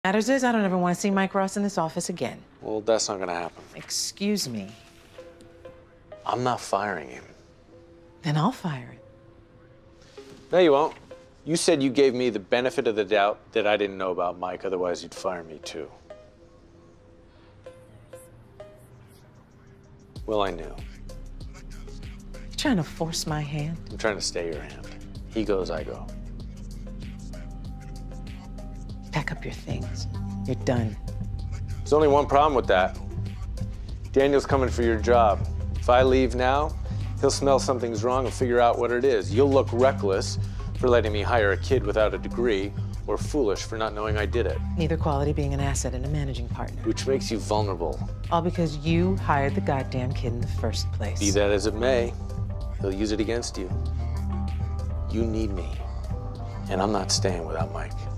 Matters is, I don't ever want to see Mike Ross in this office again. Well, that's not gonna happen. Excuse me. I'm not firing him. Then I'll fire him. No, you won't. You said you gave me the benefit of the doubt that I didn't know about Mike, otherwise you'd fire me too. Well, I knew. You trying to force my hand? I'm trying to stay your hand. He goes, I go. Pack up your things. You're done. There's only one problem with that. Daniel's coming for your job. If I leave now, he'll smell something's wrong and figure out what it is. You'll look reckless for letting me hire a kid without a degree, or foolish for not knowing I did it. Neither quality being an asset and a managing partner. Which makes you vulnerable. All because you hired the goddamn kid in the first place. Be that as it may, they'll use it against you. You need me, and I'm not staying without Mike.